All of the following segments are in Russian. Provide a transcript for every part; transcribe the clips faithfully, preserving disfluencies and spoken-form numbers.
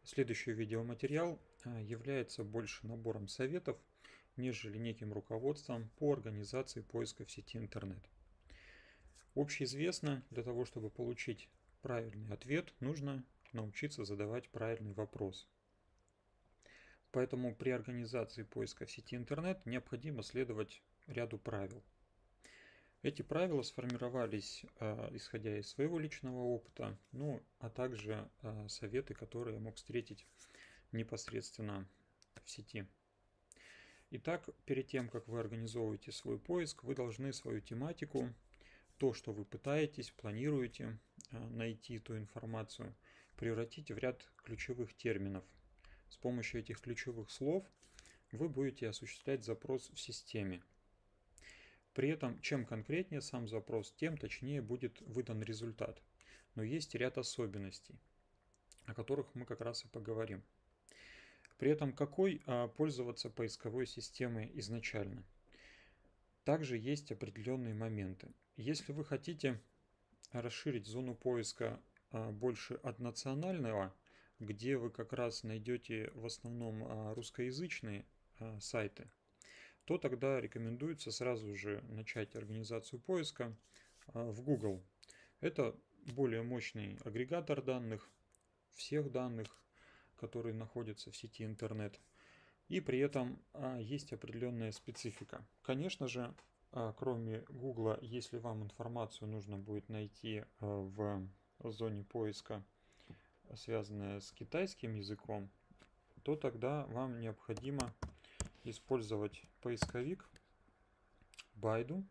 Следующий видеоматериал является больше набором советов, нежели неким руководством по организации поиска в сети интернет. Общеизвестно, для того, чтобы получить правильный ответ, нужно научиться задавать правильный вопрос. Поэтому при организации поиска в сети интернет необходимо следовать ряду правил. Эти правила сформировались э, исходя из своего личного опыта, ну а также э, советы, которые я мог встретить непосредственно в сети. Итак, перед тем, как вы организовываете свой поиск, вы должны свою тематику, то, что вы пытаетесь, планируете э, найти ту информацию, превратить в ряд ключевых терминов. С помощью этих ключевых слов вы будете осуществлять запрос в системе. При этом, чем конкретнее сам запрос, тем точнее будет выдан результат. Но есть ряд особенностей, о которых мы как раз и поговорим. При этом, какой а, пользоваться поисковой системой изначально? Также есть определенные моменты. Если вы хотите расширить зону поиска а, больше от национального, где вы как раз найдете в основном а, русскоязычные а, сайты, то тогда рекомендуется сразу же начать организацию поиска в Google. Это более мощный агрегатор данных, всех данных, которые находятся в сети интернет. И при этом есть определенная специфика. Конечно же, кроме Google, если вам информацию нужно будет найти в зоне поиска, связанная с китайским языком, то тогда вам необходимо использовать поисковик Baidu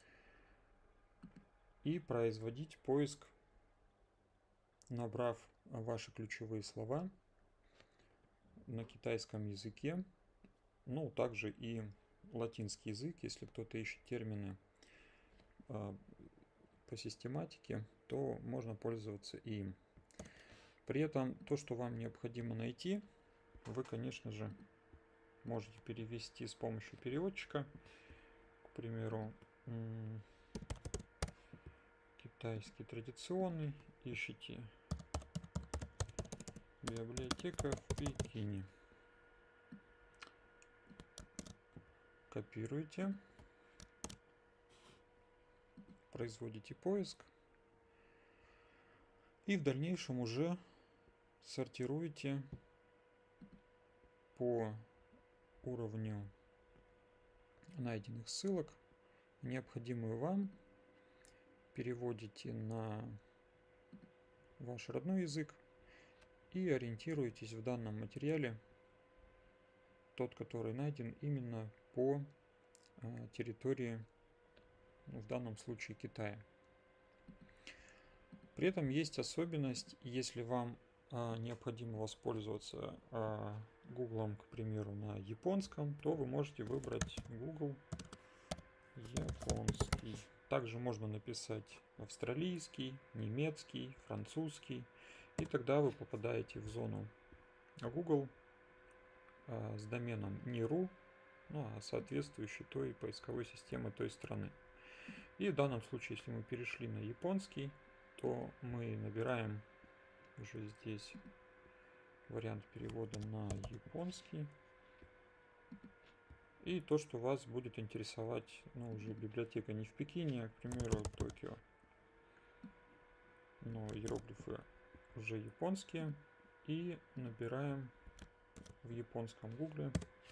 и производить поиск, набрав ваши ключевые слова на китайском языке, ну также и латинский язык. Если кто-то ищет термины по систематике, то можно пользоваться и им. При этом то, что вам необходимо найти, вы, конечно же, можете перевести с помощью переводчика. К примеру, китайский традиционный, ищите библиотека в Пекине. Копируете, производите поиск и в дальнейшем уже сортируете по уровню найденных ссылок необходимую вам, переводите на ваш родной язык и ориентируетесь в данном материале, тот, который найден именно по территории, в данном случае Китая. При этом есть особенность, если вам необходимо воспользоваться Google, к примеру, на японском, то вы можете выбрать Google японский. Также можно написать австралийский, немецкий, французский, и тогда вы попадаете в зону Google с доменом не точка ру, ну а соответствующей той поисковой системы той страны. И в данном случае, если мы перешли на японский, то мы набираем уже здесь вариант перевода на японский. И то, что вас будет интересовать, ну, уже библиотека не в Пекине, а, к примеру, в Токио. Но иероглифы уже японские. И набираем в японском гугле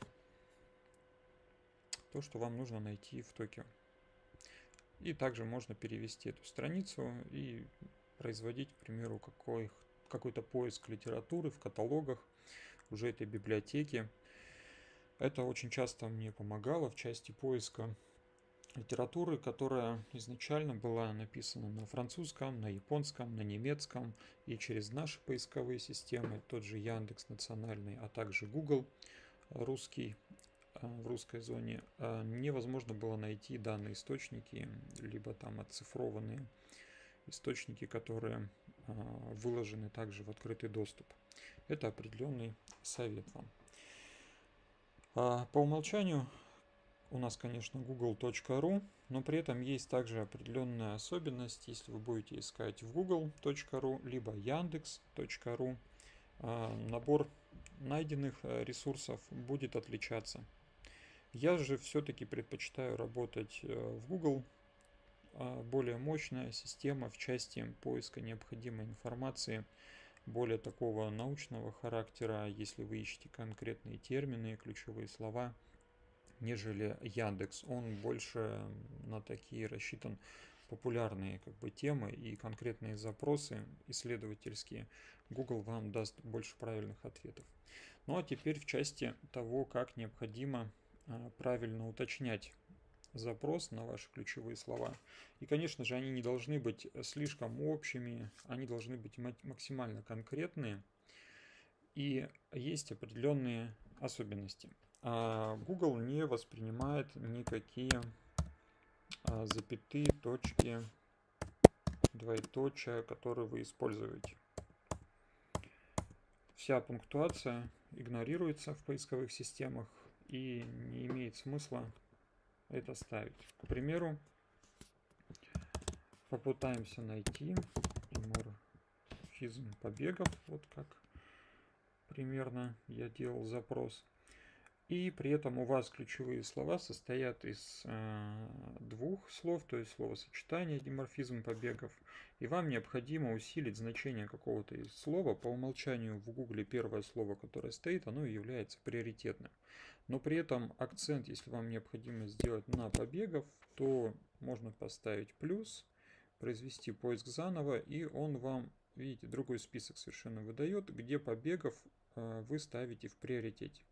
то, что вам нужно найти в Токио. И также можно перевести эту страницу и производить, к примеру, какой, какой-то поиск литературы в каталогах уже этой библиотеки. Это очень часто мне помогало в части поиска литературы, которая изначально была написана на французском, на японском, на немецком, и через наши поисковые системы, тот же Яндекс национальный, а также Google русский, в русской зоне, невозможно было найти данные источники, либо там оцифрованные источники, которые выложены также в открытый доступ. Это определенный совет вам. По умолчанию у нас, конечно, google точка ру, но при этом есть также определенная особенность. Если вы будете искать в google точка ру либо яндекс точка ру, набор найденных ресурсов будет отличаться. Я же все-таки предпочитаю работать в Google. Более мощная система в части поиска необходимой информации, более такого научного характера, если вы ищете конкретные термины, ключевые слова, нежели Яндекс. Он больше на такие рассчитан популярные как бы темы и конкретные запросы исследовательские. Google вам даст больше правильных ответов. Ну а теперь в части того, как необходимо правильно уточнять запрос на ваши ключевые слова. И, конечно же, они не должны быть слишком общими, они должны быть максимально конкретные. И есть определенные особенности. Google не воспринимает никакие запятые, точки, двоеточия, которые вы используете. Вся пунктуация игнорируется в поисковых системах и не имеет смысла это ставить. К примеру, попытаемся найти диморфизм побегов, вот как примерно я делал запрос. И при этом у вас ключевые слова состоят из э, двух слов, то есть словосочетание диморфизм побегов. И вам необходимо усилить значение какого-то из слова. По умолчанию в Гугле первое слово, которое стоит, оно является приоритетным. Но при этом акцент, если вам необходимо сделать на побегов, то можно поставить плюс, произвести поиск заново, и он вам, видите, другой список совершенно выдает, где побегов э, вы ставите в приоритете.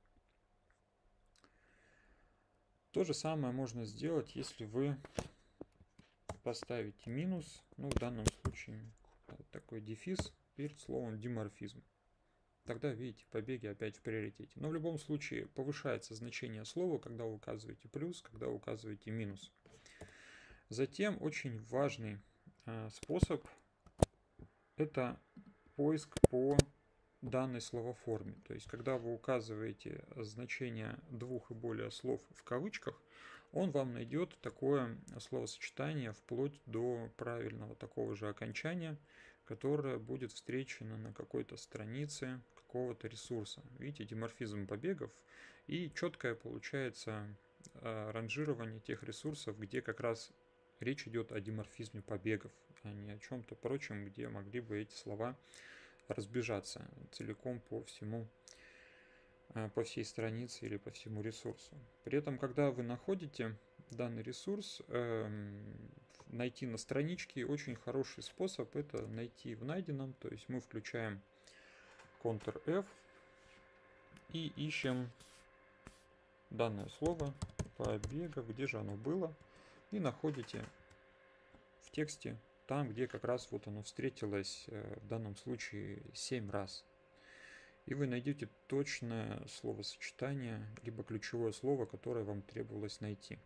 То же самое можно сделать, если вы поставите минус, ну в данном случае такой дефис перед словом диморфизм. Тогда, видите, побеги опять в приоритете. Но в любом случае повышается значение слова, когда вы указываете плюс, когда вы указываете минус. Затем очень важный э, способ – это поиск по данной словоформе. То есть, когда вы указываете значение двух и более слов в кавычках, он вам найдет такое словосочетание вплоть до правильного такого же окончания, которое будет встречено на какой-то странице какого-то ресурса. Видите, диморфизм побегов, и четкое получается ранжирование тех ресурсов, где как раз речь идет о диморфизме побегов, а не о чем-то прочем, где могли бы эти слова разбежаться целиком по всему, по всей странице или по всему ресурсу. При этом, когда вы находите данный ресурс, найти на страничке, очень хороший способ это найти в найденном. То есть мы включаем контр эф и ищем данное слово побегов, где же оно было, и находите в тексте там, где как раз вот оно встретилось в данном случае семь раз. И вы найдете точное словосочетание, либо ключевое слово, которое вам требовалось найти.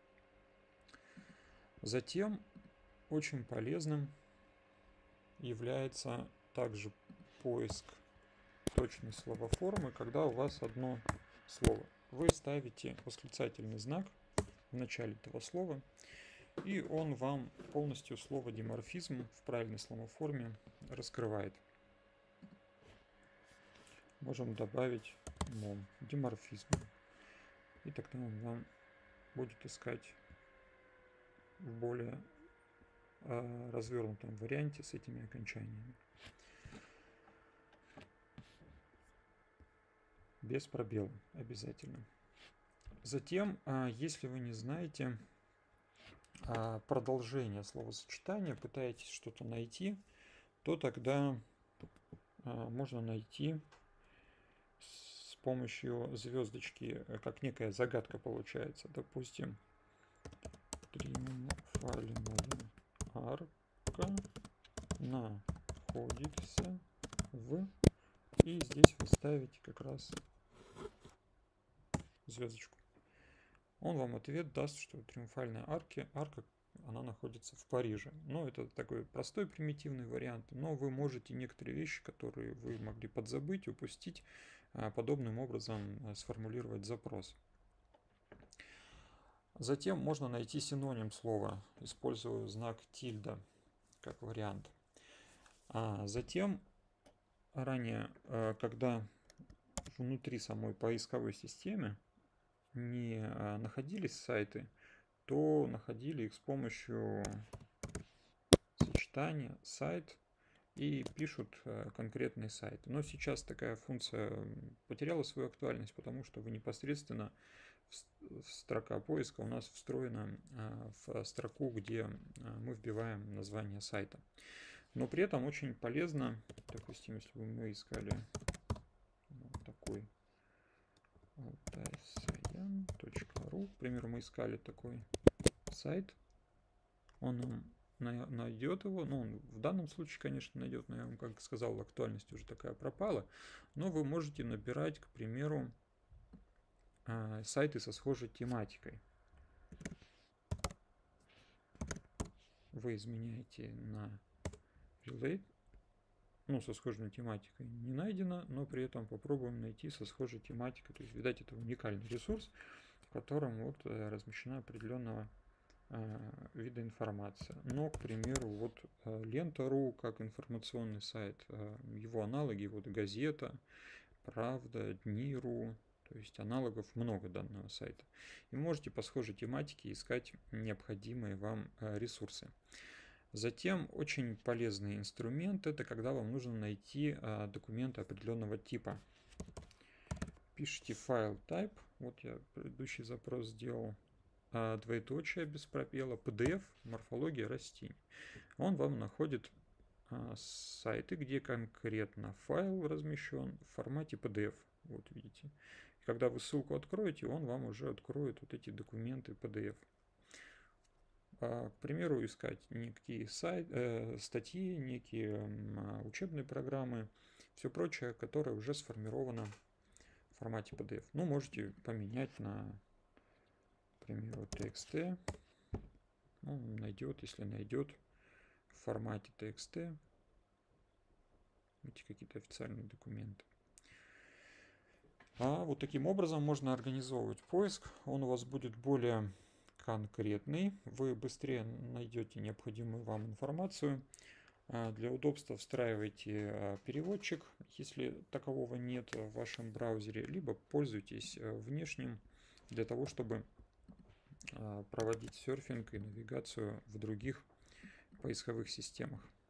Затем очень полезным является также поиск точной словоформы, когда у вас одно слово. Вы ставите восклицательный знак в начале этого слова, и он вам полностью слово диморфизм в правильной словоформе раскрывает. Можем добавить мом, диморфизм. И тогда он вам будет искать в более э, развернутом варианте с этими окончаниями. Без пробела обязательно. Затем, э, если вы не знаете продолжение словосочетания, пытаетесь что-то найти, то тогда э, можно найти с помощью звездочки, как некая загадка получается. Допустим, триумфальная арка находится в... И здесь вы ставите как раз звездочку. Он вам ответ даст, что триумфальная арка, арка, она находится в Париже. Ну, это такой простой примитивный вариант, но вы можете некоторые вещи, которые вы могли подзабыть, упустить, подобным образом сформулировать запрос. Затем можно найти синоним слова, используя знак тильда как вариант. А затем ранее, когда внутри самой поисковой системы не находились сайты, то находили их с помощью сочетания сайт и пишут конкретные сайты. Но сейчас такая функция потеряла свою актуальность, потому что вы непосредственно строка поиска у нас встроена в строку, где мы вбиваем название сайта. Но при этом очень полезно, допустим, если бы мы искали вот такой алтайсаян точка ру, к примеру, мы искали такой сайт, он найдет его, ну, он в данном случае, конечно, найдет, но я вам, как сказал, актуальность уже такая пропала, но вы можете набирать, к примеру, сайты со схожей тематикой. Вы изменяете на relate, ну, со схожей тематикой не найдено, но при этом попробуем найти со схожей тематикой. То есть, видать, это уникальный ресурс, в котором вот размещена определенного э, вида информация. Но, к примеру, вот лента точка ру как информационный сайт, э, его аналоги, вот газета, правда, дни точка ру. То есть аналогов много данного сайта. И можете по схожей тематике искать необходимые вам ресурсы. Затем очень полезный инструмент — это когда вам нужно найти документы определенного типа. Пишите файл type, вот я предыдущий запрос сделал, двоеточие без пробела, пи ди эф, морфология растений. Он вам находит сайты, где конкретно файл размещен в формате пи ди эф. Вот видите. И когда вы ссылку откроете, он вам уже откроет вот эти документы пи ди эф. А, к примеру, искать некие сайт, э, статьи, некие э, учебные программы, все прочее, которое уже сформировано в формате пи ди эф. Ну, можете поменять на, к примеру, ти экс ти. Он найдет, если найдет в формате ти экс ти эти какие-то официальные документы. А вот таким образом можно организовывать поиск. Он у вас будет более конкретный. Вы быстрее найдете необходимую вам информацию. Для удобства встраивайте переводчик, если такового нет в вашем браузере, либо пользуйтесь внешним для того, чтобы проводить серфинг и навигацию в других поисковых системах.